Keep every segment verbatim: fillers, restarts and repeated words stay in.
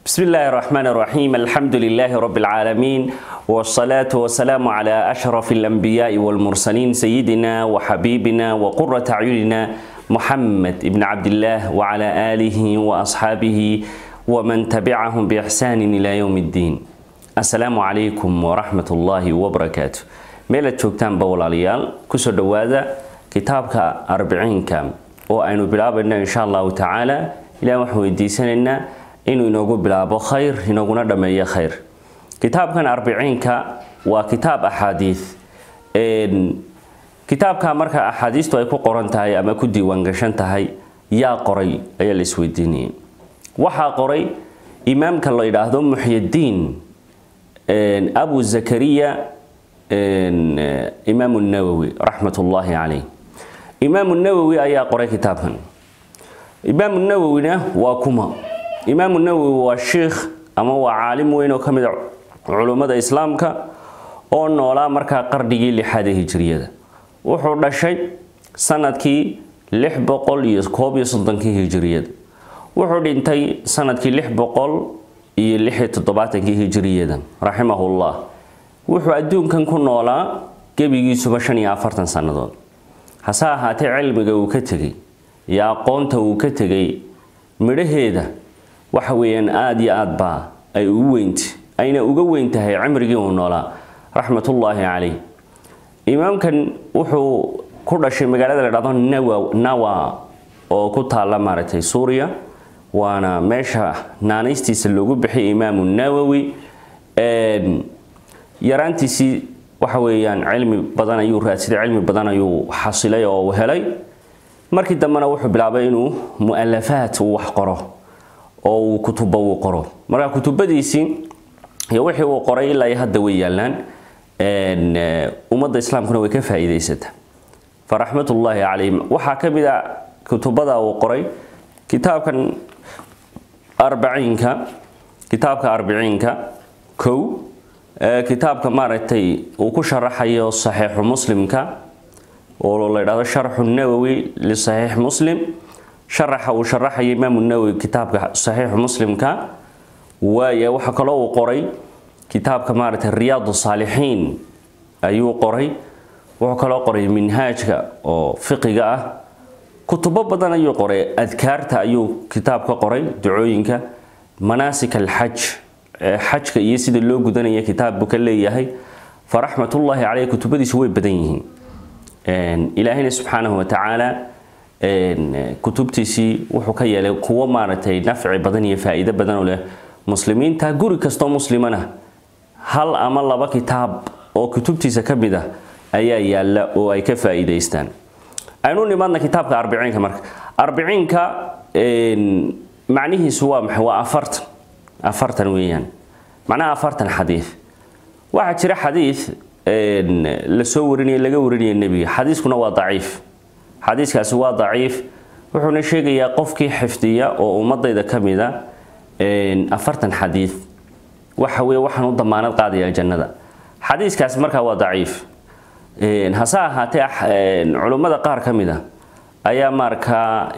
بسم الله الرحمن الرحيم. الحمد لله رب العالمين، والصلاة والسلام على أشرف الأنبياء والمرسلين سيدنا وحبيبنا وقرة أعيننا محمد ابن عبد الله وعلى آله وأصحابه ومن تبعهم بإحسان إلى يوم الدين. السلام عليكم ورحمة الله وبركاته. ميلا تشوكتان بولاليال كسر دوادا كتابك أربعين كام وأنو بلابنا إن شاء الله تعالى إلى وحوي ديساننا إنه ينوغو بلابو خير ينوغو ندمي خير. كتاب كان أربعين كا وكتاب أحاديث. كتاب كان مركا أحاديث تويكو قران تهي أما كدي وانغشان تهي يا قري أي الإسويديني وحا قري إمام كان الله يراهدون محي الدين أبو زكريا إمام النووي رحمة الله عليه. إمام النووي أي قري كتابا. إمام النووي واكما إمام النووي هو الشيخ أما هو عالم وينه كمد علماء الإسلام كا أو نولا مركا قردي لحد هجرية وحول الشيء سنة كي لح بقول يسكوب يصدق كي هجرية وحول انتي سنة كي لح بقول يلح تطبعت كي هجرية رحمه الله وحول أدون كان كن نولا كبيجي سبشني عفرتن سنة دول حسا هاتي علم جو كتجي يا قونت وكتجي مرهيدا وحويان آدي آدبا أي وينت أين أجوينت هي عمري ونولا رحمة الله عليه. إمام كان وحو كل شيء مقالة الرضان نوا نوا أو كتها لمارتي سوريا وأنا ماشى نانيستي سلوجو بحي إمام النووي يرانتي سي وحويان علم بدنا يو رأسي علم بدنا يو حصلي أو هلي مركي دمنا وحو بلعبينه مؤلفات وحقره أو كتب وقرأ مرة كتب ديسين هي وحي وقرأ إلا يهد ويالان أن أمد الإسلام كنا وكيف إذا فرحمة الله عليهم وحكى بدا كتب دا وقرأ كتاب كان أربعين كا كتاب كأربعين كا كو كتاب كمارتي وكشرح هي صحيح مسلم كا والله هذا شرح النووي لصحيح مسلم شرح وشرح إمام النووي كتاب صحيح مسلم كا ويا وحكلو قري كتاب كمارة الرياض الصالحين أيو قري وحكلو قري منهاج أو فقه كتب بدنا أيو قري أذكارت أيو كتاب كقري دعوينك مناسك الحج حج يسيد اللو جدنا كتاب بكلي هي فرحمة الله عليه كتب دي شوي بدينهم إلهنا سبحانه وتعالى كتبتيسي وحكاية له قوة مارتي نفع بدنية فائدة بدن له مسلمين تاجور كستو مسلمنا هل أمر الله بكتاب أو كتبتيسي كبده أي يلا أو أي كفائدة يستان أنوني ما كتاب أربعين كمرك أربعين ك معنيه سواء محو أفرت أفرت ويان معناه أفرت الحديث واحد شرح حديث لسورني لجورني النبي حديث كنا ضعيف حديث كاس هو ضعيف وحنا شيء يا قفكي حفتية أو مضي إذا كمذا أفرتن حديث وحوي وحنا ضمانات قاضية الجنة حديث كاس مركه هو ضعيف هسا هاتي علماء قار كمذا أي مركا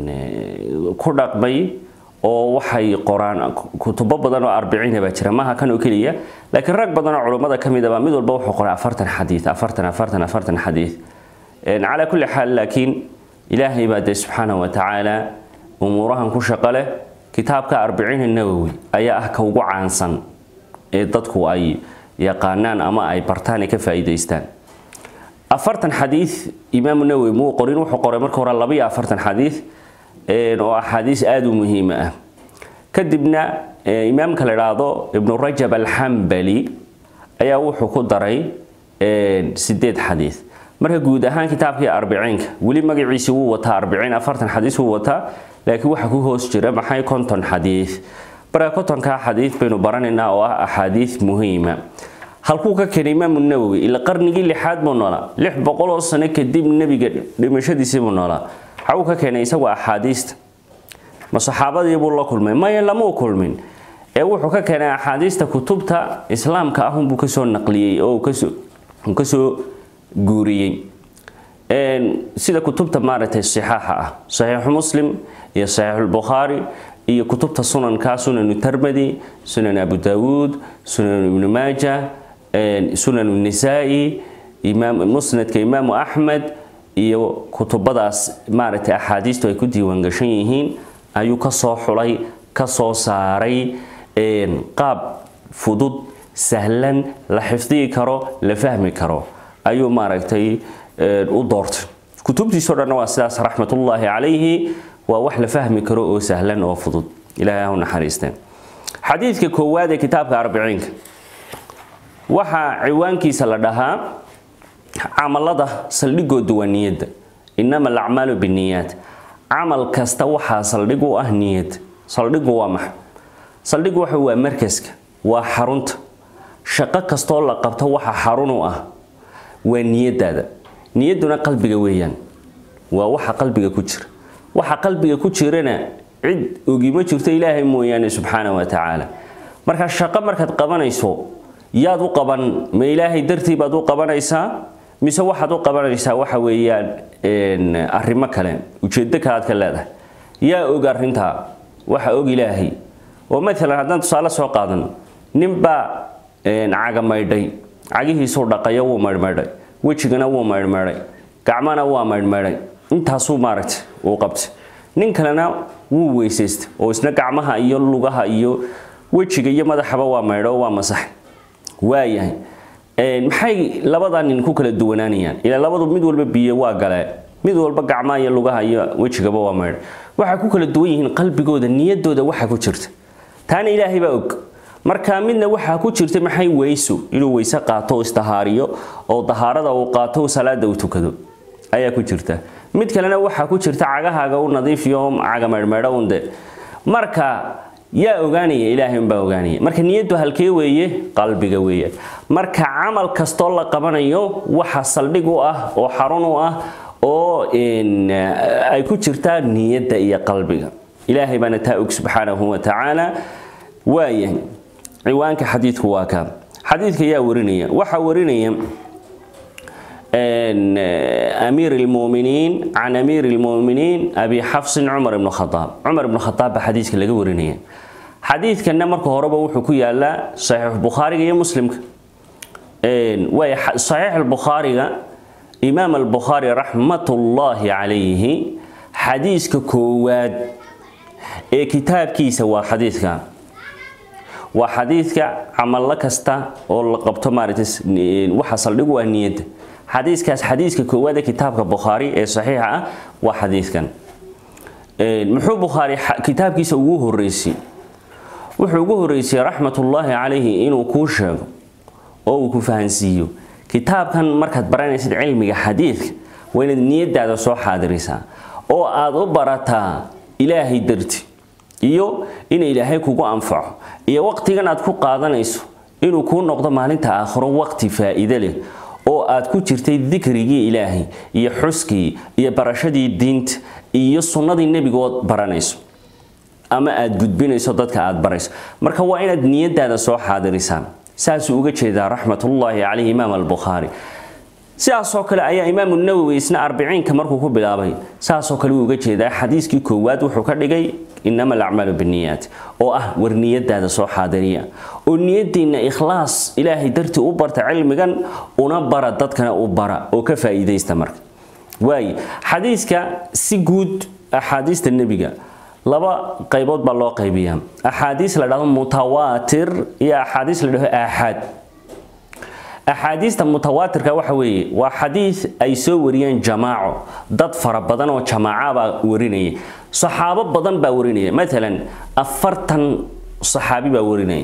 كردق بي أو وحي قرآن كتب بدنا أربعين بشرة ما كانوا كلية لكن رك بدنا علماء كمذا بمدوا البوح قرآن أفرتن حديث أفرتن أفرتن أفرتن حديث على كل حال لكن إلهي بعد سبحانه وتعالى أمورهم كشقله كتابك أربعين النووي أي أحكوا عنصن ضدكوا أي يقانان أما أي برتاني كفايدة يستان أفرتن حديث إمام النووي مو قرين وحقر مركور اللبي أفرتن حديث وحديث آدو مهمة كدبنا إمام كالرادو ابن رجب الحنبلي أي وحكو دري سديد حديث marka guud ahaan kitaabkii أربعين wali magaciisa uu wata أربعين أفرتن xadiis uu wata laakiin waxa ku hoos jira maxay konton xadiis bara kontonka xadiis baynu baranayna oo ah ahadiis muhiima halku ka keenay Imaam an-Nawawi ila qarnigii lixaad buu noolaa lix boqol oo sano kadib nabiga dhimashadiisa buu noolaa waxa ka keenay isagu ahadiista ma saxaabadii buu la kulmay ma yan lama kulmin ee wuxuu ka keenay ahadiista kutubta islaamka ah buu ka soo naqliyay oo ka soo ka soo guuriyay een sida kutubta maartay saxiixa ah sahih muslim iyo sahih al-bukhari iyo kutubta sunanka sunan Tirmidhi sunan Abu Dawud sunan Ibn Majah sunan An-Nasa'i imam musnadka imam Ahmad iyo kutubadaas maaragtay axaadiistu ay ku diiwaan gashan yihiin ayuu ka soo xulay ka soo saaray een qaab fudud sahlan la xifdii karo la fahmi karo ayuu maaragtay u doortay kutubtiisa dhan waa sidaas raxmatullaahi calayhi waa wax la fahmi karo oo sahlan oo fudud ilaahay ha naxariisteen xadiidka koowaad ee kitaabka arbiciinka waxa ciwaankiisa la dhahaa amalada saldhigoodu waa niyada inama al-a'malu bin-niyat amal kasta waxa saldhig u ah niyad saldhigu waa maxay saldhigu waxa waa markaska waa xarunta shaqo kasto la qabto waxa xarun u ah waa niyadaada niyaduna qalbiga weeyaan waa waxa qalbiga ku jira waxa qalbiga ku jirana cid ogima jirto ilaahay mooyaane subhanahu wa ta'ala marka shaqo markaad qabanayso yaad u qaban ma ilaahay dartii baad u qabanaysaa mise waxaad u qabanaysaa waxa weeyaan een arrimo kale ujeedo kale ka leedahay yaa og arinta waxa og ilaahay oo mesela haddaan tusaale soo qaadan ninba een caga maydhay cagihiisu dhaqayo uu maydhay wajigana uu maydhay gacmana waa maydhay intaasuu maaragtay uu qabtay nin kalena wuu weysaystay oo isna gacmaha iyo lugaha iyo wajiga iyo madaxaba waa maydho waa masax waayahay een maxay labadan nin ku kala duwanaanayaan ila labadu mid walba biyo waa galee mid walba gacmaha iyo lugaha iyo wajigaba waa maydho waxa ku kala duwan yihiin qalbigooda niyadooda waxa ku jirta taana ilaahay baa og marka midna waxa ku jirta maxay weyso inuu weysa qaato istahaariyo oo tahaarada uu qaato salaada uu tukado ayaa ku jirta mid kalena waxa ku jirta cagahaaga uu nadiifiyo caga maydhmaydho unde marka yaa ogaanaya ilaahay baa ogaanaya marka niyadu halkee weeye qalbiga weeye marka amal kasto la qabanayo waxa saldhig u ah oo xarun u ah oo in ay ku jirta niyada iyo qalbiga ilaahay bana taa og subhanahu wa ta'ala waayahay ciwaanka xadiidku waa ka xadiidka yaa warinaya waxa warinaya ان امير المؤمنين عن امير المؤمنين ابي حفص عمر بن الخطاب عمر بن الخطاب حديثك laga warinaya xadiidkana marka horeba wuxuu ku yaala sahih bukhari iyo muslim een way sahih al-bukhari imam al-bukhari rahmatullahi alayhi xadiiska koowaad ee kitaabkiisa waa xadiidka waa xadiidka amal kasta oo la qabto maaragtay waxa saldhigu waa niyada حديث كاس حديث كواد كتاب البخاري صحيحة وحديث كان محو بخاري كتاب كيس وجوه الرئيسي وحوجوه الرئيسي رحمة الله عليه إنه كوشة أو كفانسيو كتاب كان مركز برانس علمي حديث وين النية ده صح حادرسا أو أضبرتا إلهي درتي إيو إن إلهي كوكو أنفع إيو وقت كان أتكو قاضنا يسو إنه كون نقطة مالنتا آخر وقت فائدة له oo aad ku jirtay dhikrigii ilaahay iyo xuskii iyo barashadii diinta iyo sunnadii nabigood baranayso ama aad gudbinayso dadka aad barayso marka waa inaad niyadaada soo xaadirisaan saas uu uga jeedaa rahmatullahi alayhi imam al-bukhari sidaas oo kale ayaa imam an-nawawi isna arbiciinka markuu ku bilaabay saas oo kale uu uga jeedaa xadiiskii koowaad wuxuu ka dhigay inama al-a'malu bin-niyat oo ah war niyadaada soo xaadiriya oo niyadiina ikhlaas ilaahay dartii u barta cilmigan una bara dadkana u bara oo ka faa'iideysta marka way xadiiska si guud ahadiista nabiga laba qaybood baa loo qaybiyaa ahadiis la dhahdo mutawaatir iyo ahadiis la dhahdo ahad ahadiista mutawaatirka waxa weeye waa xadiis ay soo wariyeen jamaaco dad fara badan oo jamaaca baa warinaya saxaabo badan baa warinaya midalan afartan saxaabi baa warinaya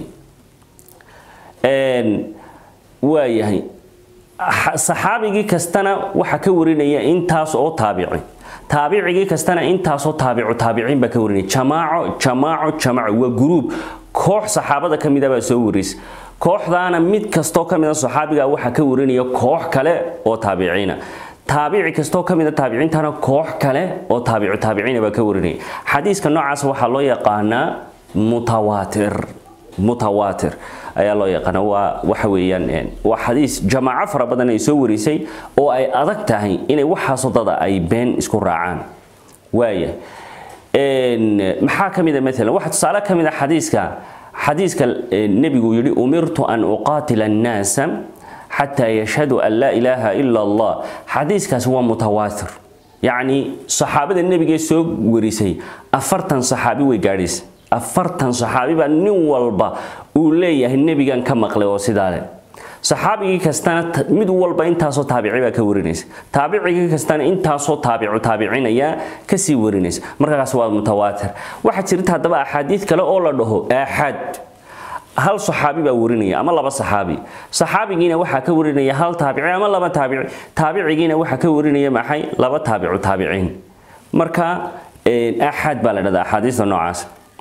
een waayahay saxaabigi kastana waxa ka warinaya intaas oo taabici taabicigi kastana intaas oo taabicu taabiciin baa ka warinaya jamaaco jamaaco jamaaco waa group koox saxaabada kamida baa soo waris kooxdaana mid kasto kamida saxaabiga waxa ka warinaya koox kale oo taabiciina taabici kasto kamida taabiciintana koox kale oo taabicu taabiciina baa ka warinaya xadiiska noocaas waxa loo yaqaanaa mutawaatir mutawaatir ayaa loo yaqaan waa waxa weeyaan waa xadiis jamaaca fara badan ay soo warisay oo ay adag tahay inay waxa sodada ay been isku raacaan waaya maxaa kamida mesela waxa tusaale kamida xadiiska xadiiska nabigu yiri umirtu an uqatila an-nas hatta yashhadu an la ilaha illa Allah xadiiskaas waa mutawaatir yani saxaabada nabiga soo warisay afartan saxaabi way gaadhis afartan saxaabi baa nin walba uu leeyahay nabigan ka maqlay oo sidaale saxaabigi kastana mid walba intaasoo taabici baa ka warinaysa taabiciga kastana intaasoo taabicu taabicinaya ka sii warinaysa markaas waa mutawaatir waxa jirta hadaba ahadiis kale oo la dhaho ahad hal saxaabi baa warinaya ama laba saxaabi saxaabigiina waxa ka warinaya hal taabici ama laba taabici taabicigiina waxa ka warinaya maxay laba taabicu taabicin marka ahad baa la dhadaa ahadiista noocaas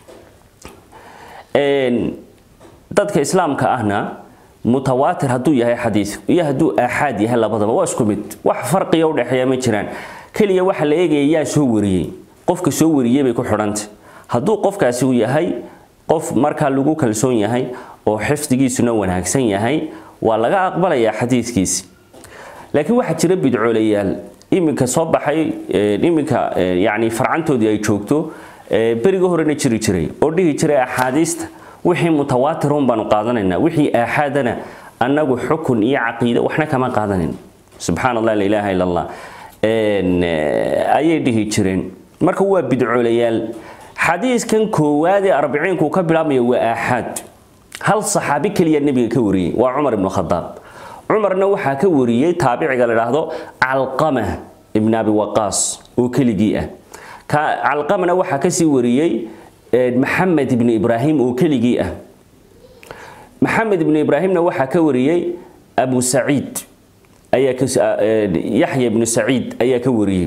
een dadka islaamka ahna mutawaatir haduu yahay xadiis iyo haduu ahad yahay labadaba waa isku mid wax farqi u dhaxeeya ma jiraan kaliya waxa la eegayaa soo wariyay qofka soo wariyay bay ku xirantay haduu qofkaasi uu yahay qof marka lagu kalsoon yahay oo xifdigiisuna wanaagsan yahay waa laga aqbalayaa xadiiskiisa laakiin waxa jira bidcoolayaal iminka soo baxay iminka yaani farcantoodii ay joogto bariga horena jiri jiray oo dhihi jiray ahadiista wixii mutawaatirun baan qaadanayna wixii ahadana anagu xukun iyo aqeedo waxna kama qaadanin subhanallahi la ilaha illa allah een ayay dhihi jireen marka waa bidcoolayaal xadiiskan koowaad ee arbaciin ku ka bilaabmay waa ahad hal saxaabi kaliya nabiga ka wariyay waa Umar ibn Khattab Umarna waxa ka wariyay taabiciga la yiraahdo Alqamah ibn Abi Waqqas oo kaligii ah ka Alqamana waxa ka sii wariyay محمد بن إبراهيم وكليجي أه محمد بن إبراهيمنا وحا كوريي أبو سعيد أي كس يحيى بن سعيد أي كوريي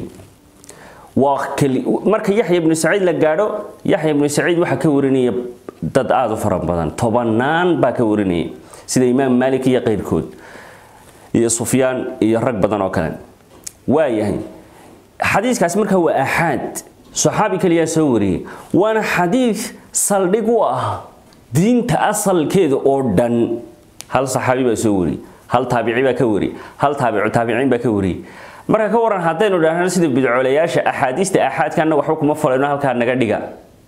وكل مرك يحيى بن سعيد لقارو يحيى بن سعيد وحا كوريني ضد آذو فرق بدن طبنان با كوريني سيد إمام مالك يقير كود يا سفيان يرق بدن وكلام وايهي حديث كاسمرك هو أحد صحابي كليا سوري وانا حديث صلدقوا دين تأصل كذا أردن هل صحابي بسوري هل تابعي بكوري هل تابع تابعين بكوري مرة كورن هاتين ودهنا سيد بدعولياش أحاديث أحد كان وحكم مفعول هل كان نقدقا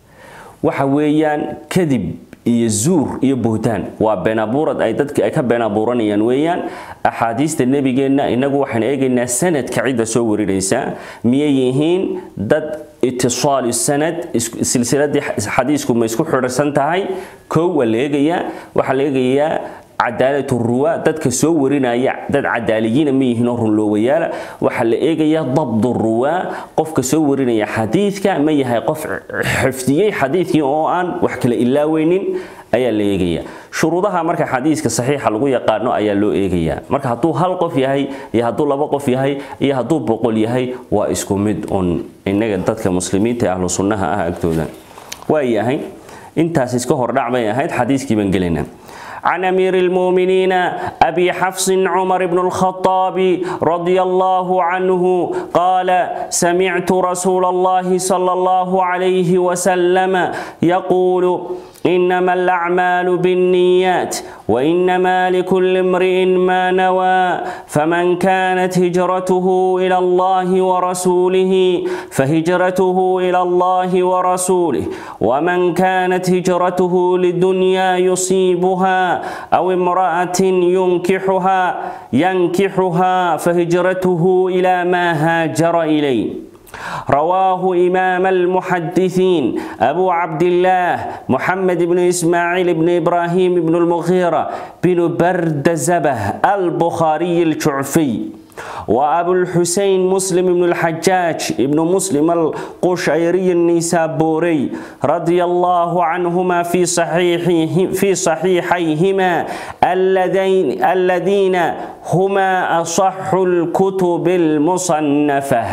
وحويان كذب يزور يبهتان وبنابورد أي تدك أكب بنابوران ينويان أحاديث النبي جينا إنه وحنا إجينا سنة كعيدة سوري ليس ميهين ضد اتصال السند سلسلة حديثكم ما يسكو حرسان تاعي كو ولا يجيا وحلا يجيا عدالة الرواة ضد سورينا يا ضد عداليين ميهين الرلويالا وحلا يجيا ضبط الرواة قف كسورينا يا حديث كا ما يهاي قف حفظي حديث يوان وحكلا إلا وينين أي اللي يجيا شروطها مركا حديث كصحيح لغو يقارنو أي اللي يجيا مركا هاتو هالقف يهي يهاتو لبقف يهي يهاتو بقول يهي وإسكومد أن إنك ضدك مسلمين تأهل سنها أكتودا وياهي انت سيسكو هردع بيهاي حديث كي بنقلنا عن أمير المؤمنين أبي حفص عمر بن الخطاب رضي الله عنه قال سمعت رسول الله صلى الله عليه وسلم يقول إنما الأعمال بالنيات وإنما لكل امرئ ما نوى فمن كانت هجرته إلى الله ورسوله فهجرته إلى الله ورسوله ومن كانت هجرته للدنيا يصيبها أو امرأة ينكحها ينكحها فهجرته إلى ما هاجر إليه رواه إمام المحدثين أبو عبد الله محمد بن إسماعيل بن إبراهيم بن المغيرة بن بردزبة البخاري الجعفي وأبو الحسين مسلم بن الحجاج ابن مسلم القشيري النيسابوري رضي الله عنهما في صحيحه في صحيحيهما الذين الذين هما أصح الكتب المصنفة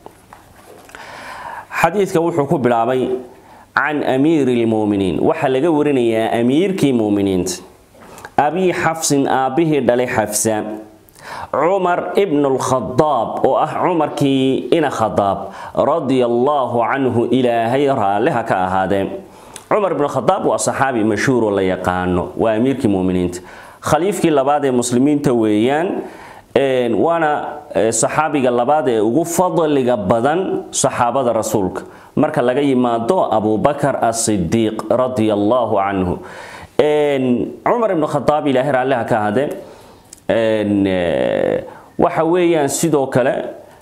حديث كوحو كبلابي عن أمير المؤمنين وحلق ورني يا أمير كي مؤمنين أبي حفص أبيه دلي حفصة عمر ابن الخطاب وأح عمر كي إن خطاب رضي الله عنه إلى هيرها لها كهذا عمر بن الخطاب وصحابي مشهور ولا يقانو وأمير كي مؤمنين خليفة لبعض المسلمين تويان وانا صحابي labaad ee ugu fadliga badan saxaabada rasuulka marka laga yimaado Abu Bakar as-Siddiq radiyallahu anhu een Umar ibn Khattab ilaahi raalliha ka hade een waxa weeyaan sidoo kale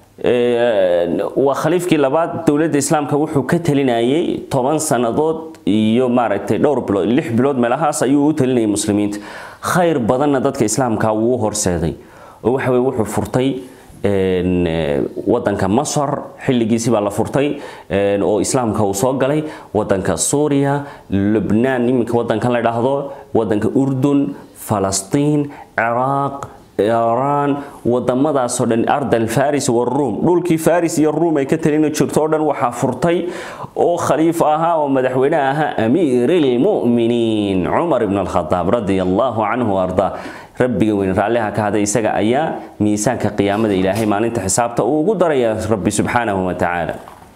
ee waa khaliifkii labaad dawladda islaamka wuxuu ka talinayay toban sanadood iyo maaragtay dhowr bilood lix bilood meelahaas ayuu u talinayay muslimiinta khayr badanna dadka islaamka uu horseeday waxa weey wuxuu furtay een wadanka Masar xilligiisii baa la furtay een oo islaamka uu soo galay wadanka Suuriya Lebanon nimanka wadanka la dhaahdo wadanka Urdun Falastiin Iraq Iran wadamadaas oo dhan ardal Faris iyo Rum dhulkii Faris iyo Rum ay ka talina jirto oo dhan waxa furtay oo khaliif ahaa oo madaxweyne ahaa Amiirul Mu'miniin Umar ibn al-Khattab radiyallahu anhu arda rabbiga weyn raaliha ka haday isaga ayaa miisaanka qiyaamada ilaahay maalinta xisaabta uu ugu daraya rabbi subhanahu wa ta'ala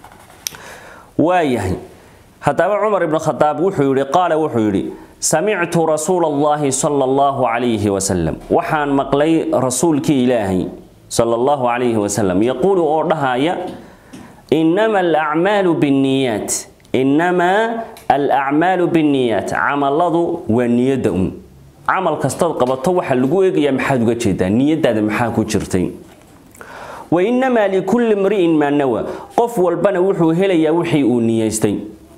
waayahay hadaba Umar ibn al-Khattab wuxuu yiri qaala wuxuu yiri سمعت رسول الله صلى الله عليه وسلم وحان مقلي رسولك إلهي صلى الله عليه وسلم يقول أردهايا إنما الأعمال بالنيات إنما الأعمال بالنيات عمل الله والنية عمل كستاد قبطوح اللقوء يمحاد جدا نية هذا محاكو جرتين وإنما لكل امرئ ما نوى قف والبنا وحو هلا يوحي ونيستين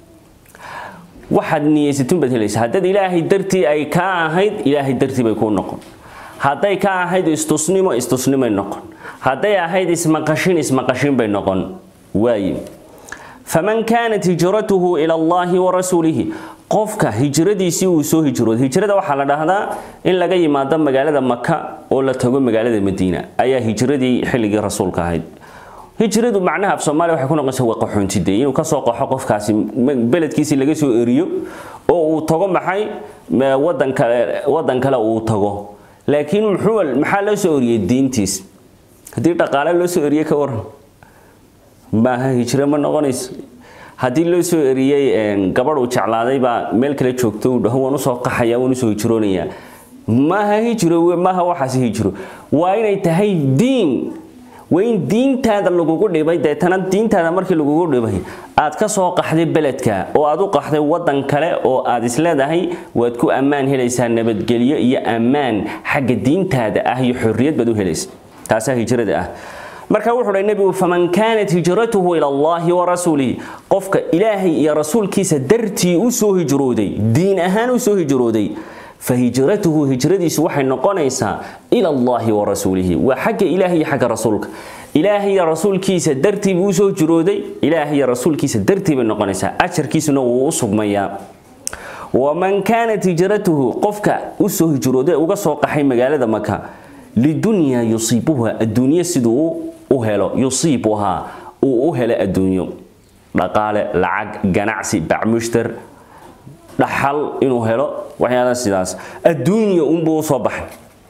waxaad niyeysatun badhelaysa hadad ilaahay dartii ay ka ahayd ilaahay dartii bay ku noqon haday ka ahayd istusnimo istusnimo noqon haday ahayd ismaqashin ismaqashin bay noqon waay faman kanat hijratuhu ila Allah wa rasuulihi qofka hijradiisi uu soo hijrooday hijrada waxa la dhaahdaa in laga yimaado magaalada Makka oo la tago magaalada Madiina ayaa hijradii xilligii rasuulka ahayd hijradu macnaha af Soomaaliya waxa ku noqonaysaa waa qaxoontiday inuu ka soo qaxo qofkaasi beledkiisa laga soo eriyo oo uu tago maxay wadan kale wadan kale uu tago laakiin muxuu maxaa la soo eriyay diintiis hadii dhaqaale loo soo eriyay ka waran ma hijra ma noqonayso hadii loo soo eriyay gabadh uu jeclaaday ba meel kale joogto uu dhaho waan u soo qaxaya waan u soo hijroonaya ma hijro ma waxa hijro waa inay tahay diin وين دين تهذا اللي جوجو دبي ده تنا دين تهذا مركي اللي جوجو دبي أتكسر قحدي بلدك أو أدو قحدي وطن كلا أو أدسلا ده هي وتكو أمان هليس هالنبت جلية يا أمان حق الدين تهذا أهي حرية بدو هليس تاسه هجرة ده مركا وحول النبي فمن كانت هجرته إلى الله ورسوله قفك إلهي يا رسول كيس درتي وسو هجرودي دين أهان وسو هجرودي فهجرته هجرتي سوحي نقونيسا إلى الله ورسوله وحق إلهي حق رسولك إلهي يا رسول كيس درتي بوسو جرودي إلهي يا رسول كيس درتي بالنقونيسا أشر كيس نو وصب ميا ومن كانت هجرته قفك وسو جرودي وقصوا قحي مقالة مكة للدنيا يصيبها الدنيا سدو أهلا يصيبها أهلا الدنيا لقال لعق جنعسي بعمشتر dhaxal inuu helo waxyaalaha sidaas adduunyo un buu soo baxay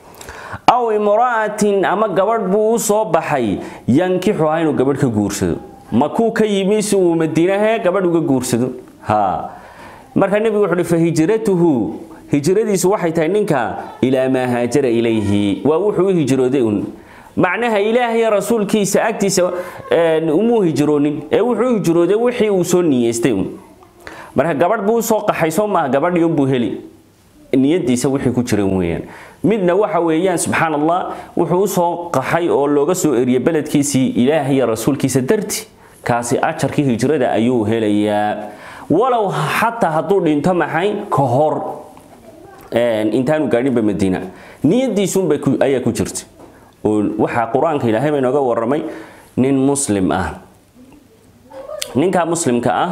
aw imraatin ama gabadh buu soo baxay yankixu inuu gabadh ka guursado ma ku ka yimiis uu Madiinaha gabadh uga guursado ha marka nabigu wuxuu fa hijratuhu hijradiisu waxay tahay ninka ila ma haajara ilayhi waa wuxuu hijrooday un macnaha ilaahay rasuulkiisa agtiisa umu hijroonin ee wuxuu hijrooday wixii uu soo niyeystay marka gabadh buu soo qaxayso ma gabadh iyo buu heli niyadiisa wixii ku jiray weeyaan midna waxa weeyaan subhanallah wuxuu soo qaxay oo looga soo eriyay beledkiisii ilaahay iyo rasuulkiisa darti kaasi ajarkii hijrada ayuu helayaa walaw hatta haduu dhinto maxay ka hor een intaanu gaadhin ba Madiina niyadiisu bay ayaa ku jirtay oo waxa quraanka ilaahay bay nooga waramay nin muslim ah ninka muslimka ah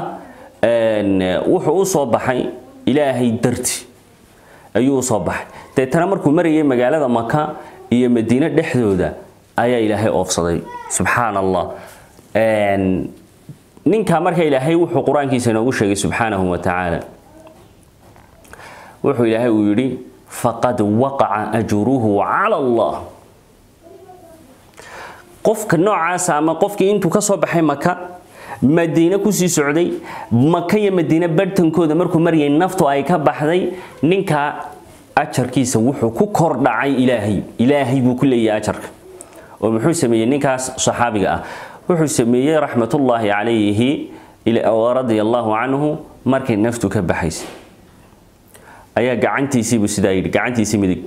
wuxuu soo baxay ilaahay darti ayuu soo baxay teetana markuu marayay magaalada Makka iyo Madiina dhexdooda ayaa ilaahay oofsaday subhanallah een ninka markay ilaahay wuxuu quraankiisa inoogu sheegay subhanahu wa ta'ala wuxuu ilaahay u yiri faqad waqa'a ajruhu 'ala Allah qofka noocaas ama qofkii intuu ka soo baxay Makka Madiina ku sii socday Makka iyo Madiina bartankooda markuu mariyay naftu ay ka baxday ninka ajarkiisa wuxuu ku kordhacay ilaahay ilaahay buu ku leeyahay ajarka ومحو سميه نكاس صحابي آه وحو سميه رحمة الله عليه ورضي الله عنه مركي نفتو كبحيس أيا قعنتي سيبو سدايد قعنتي سيمدك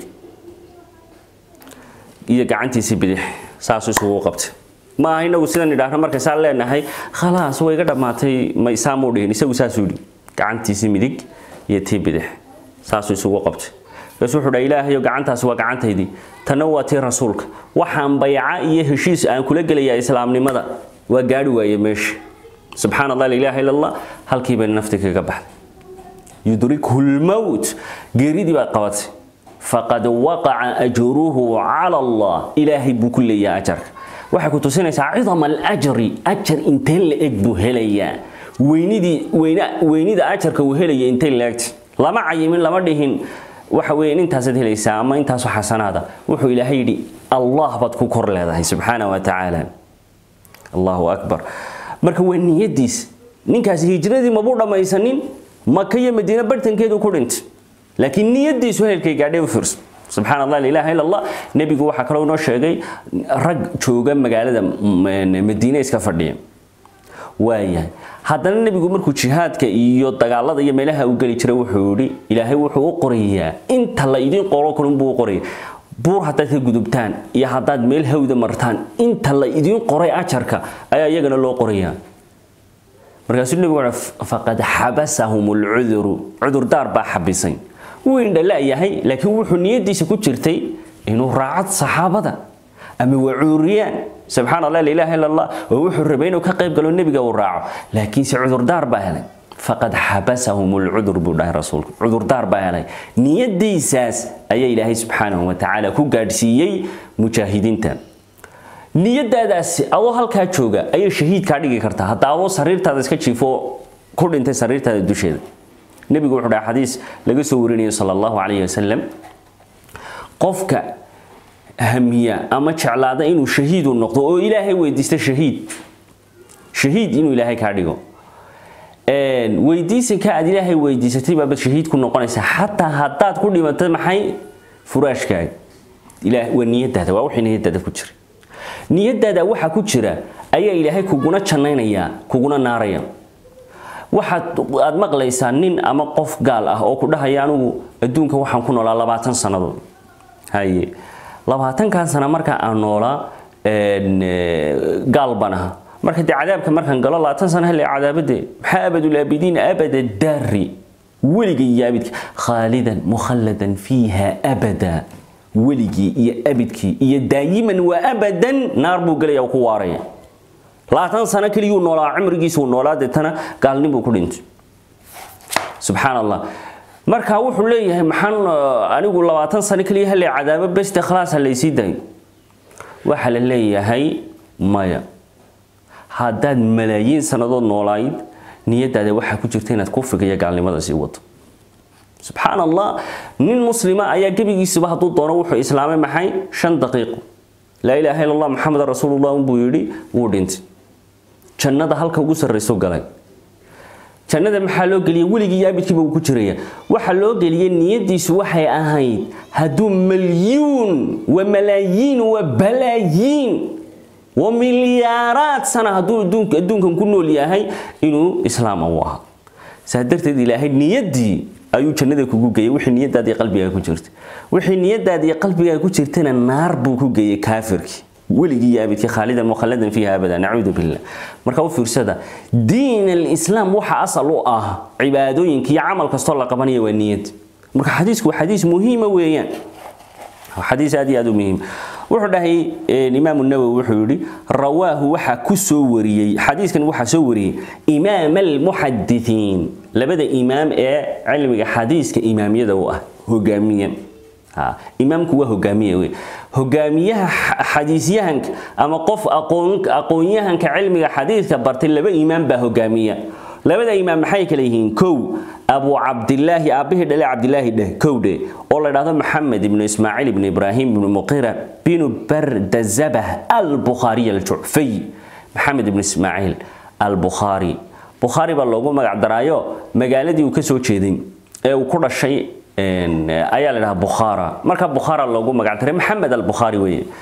إذا قعنتي سيبدح ساسو سوو قبت ما هينا وسيدان نداهنا مركي سال لنا هاي خلاص هو يقدر ما تي ما يسامو دهني سو ساسودي قعنتي سيمدك يتي بدح ساسو سوو قبت بس وحو إلهي وقعنتها سوا قعنتي تنواتي رسولك وحان بيعاء يهشيس أن كل قليا إسلام لماذا وقالوا يمش سبحان الله لا إله إلا الله هل كيف نفتك قبح يدركه الموت قريدي بقوات فقد وقع أجره على الله إلهي بكل يا أجر وحكو تسنى عظم الأجر أجر انتين لأجبو هليا وينيدي وينيدي أجرك وهليا انتين لأجت لما عيمين لما دهين وحوين انت هسد هليسا أما انت هسو حسن هذا وحو إلهي دي الله بدكو كور لهذا سبحانه وتعالى الله أكبر marka way niyadiis ninkaas hijradii ma buu dhamaysanin Makka iyo Madiina bartankeedu ku dhintay laakiin niyadiisu heelkay gaadhay u fiirso subhanallah la ilaha illa allah nabigu waxa kale uu noo sheegay rag jooga magaalada Madiina iska fadhiya waayahay haddana nabigu markuu jihaadka iyo dagaalada iyo meelaha uu gali jiray wuxuu yiri ilaahay wuxuu u qorayaa inta la idin qoro kulun buu qoray buur hadaad ka gudubtaan iyo hadaad meel hawda martaan inta la idin qoray ajarka ayaa iyagana loo qorayaa markaas nabigu wuxuu faqad habasahumul udhuru udur dar ba xabisay weyn dhalayahay laakiin wuxuu niyadiisa ku jirtay inuu raacad saxaabada ama wacuriyaan subhanallah la ilaha illa allah wuxuu rabay inuu ka qayb galo nabiga uu raaco laakiin si udur dar ba helay فقد حبسهم العذر بالله رسول عذر دار باهلay niyadiisaas ayaa ilaahay subhanahu wa ta'ala ku gaadhsiiyay mujaahidiinta niyadaadaas adoo halka jooga ay shahiid ka dhigi karta hadaa oo sariirtaada iska jiifo ku dhintay sariirtaada dusheeda nabigu wuxuu dhahay xadiis laga soo warinay sallallahu alayhi wasallam qofka hamiya ama jeclaada inuu shahiid u noqdo oo ilaahay weydiista shahiid shahiid inuu ilaahay ka dhigo een weydiisanka aad ilaahay weydiisatay baad shahiid ku noqonaysaa hatta hadaad ku dhimatay maxay furaashkaaga ilaahay waa niyadaada waa wixii niyadaada ku jira niyadaada waxa ku jira ayaa ilaahay kuguna janaynaya kuguna naaraya waxa aad maqlaysaa nin ama qof gaal ah oo ku dhahaya anigu adduunka waxaan ku noolaa labaatan sanadood haye labaatan kan sano marka aan noolaa een gaal banaha marka cadaabka markan galo labaatan sano hal cadaabade waxa abadul abidin abada darri waliga yaabid khalidan mukhalladan fiha abada waligi iyo abidki iyo daayiman wa abadan naar buu galay oo ku waaraya labaatan sano kaliya noolaa umrigiisu noolaade tana gaalnimo ku dhintay subhanallah marka wuxuu leeyahay maxan anigu labaatan sano kaliya hal cadaabo bas khalaas hal isiiday waxa la leeyahay maya haddaad malaayiin sanadood noolayd niyadaada waxa ku jirta inaad ku fikiyo gaalnimada si wado subhanallah nin muslima ayaa gabigiisuba haduu doono wuxuu islaamay maxay shan daqiiqo la ilaaha illa allah muhammad rasuulullah buu yiri wuu dhintay jannada halka ugu sareyso galay jannada maxaa loo galiyay waliga yaabidkiiba uu ku jiraya waxa loo galiyay niyadiisu waxay ahayd haduu milyuun wa malaayiin wa balaayiin ومليارات سنة هدول دونك دونك كنوا ليهاي إنه إسلام الله سهدرت إلهي نيدي أيو جنده كوجي وحين نيد هذه قلبي أكو جرت وحين نيد هذه قلبي أكو جرتنا النار بوكوجي كافرك ولقي أبيك خالدا مخلدا فيها أبدا نعوذ بالله مركب فرصة دين الإسلام وح أصله آه عبادين كي عمل كاستول قبنية والنيد مركب حديث وحديث مهم ويان حديث هذه هذا مهم وحده الإمام النووي وحوري رواه وحا كسوري حديث كان وحا سوري إمام المحدثين لبدا إمام إيه علم حديث كإمام يدوه هجامية ها إمامك هو هجامية هجامية حديثيهنك أما قف أقونك أقونيهنك علم حديث كبرت لبدا إمام بهجامية لبدا إمام حيك ليهين كو أبو عبد الله أبيه دل عبد الله ده كوده والله هذا محمد بن إسماعيل بن إبراهيم بن مقيرة بن بردزبه البخاري الجعفي محمد بن إسماعيل البخاري بخاري بالله ما قاعد رايو مقالدي وكسو تشيدين وكل شيء أيال لها بخارى مركب بخارى الله ما قاعد محمد البخاري وي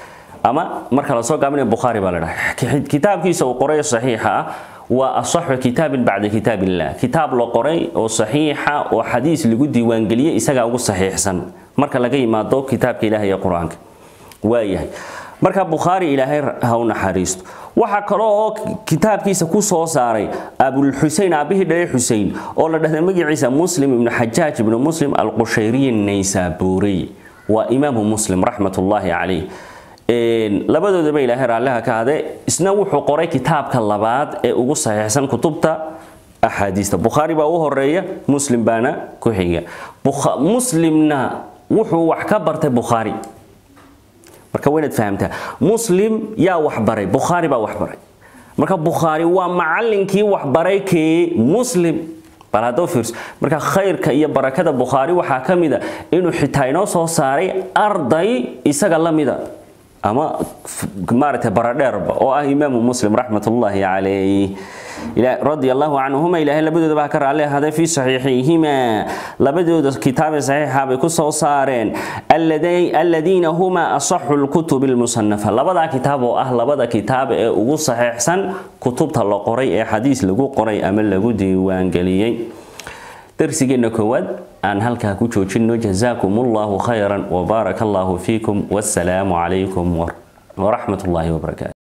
أما مركز الصوغ من البخاري بالله كتاب كيس وقرية صحيحة وأصح كتاب بعد كتاب الله كتاب لقري وصحيحة وحديث اللي قد وانجلية إساق أقول صحيح سن مركز لقي ما دو كتاب إلهي قرآنك وايه مركز بخاري إلهي هون حريست وحكروا كتاب كيس كوسو ساري أبو الحسين أبيه دليل حسين أولا ده مجي عيسى مسلم ابن حجاج ابن مسلم القشيري النيسابوري وإمام مسلم رحمة الله عليه labadooda bay ilaahay raalaha ka hade isna wuxuu qoray kitaabka labaad ee ugu saxiixsan kutubta ahadiista bukhari baa u horeeya muslim baana ku xiga muslimna wuxuu wax ka bartay bukhari marka waynaad fahamtaa muslim yaa wax baray bukhari baa wax baray marka bukhari waa macallinkii wax baray kee muslim balado firs marka khayrka iyo barakada bukhari waxa kamida inuu xitaa inoo soo saaray arday isaga lamida أما مارته برادر أو إمام مسلم رحمة الله عليه رضي الله عنهما إلى هلا بدو بكر عليه هذا في صحيحهما لبدو كتاب صحيح بكسو صارين الذين الذين هما أصح الكتب المصنفة لبدا كتاب أهل لبدا كتاب وجو صحيح سن كتب تلا قري حديث لجو قري أمل لجو ديوان قليين درسينا كود أن هلك كوتشينو جزاكم الله خيرا وبارك الله فيكم والسلام عليكم ورحمة الله وبركاته.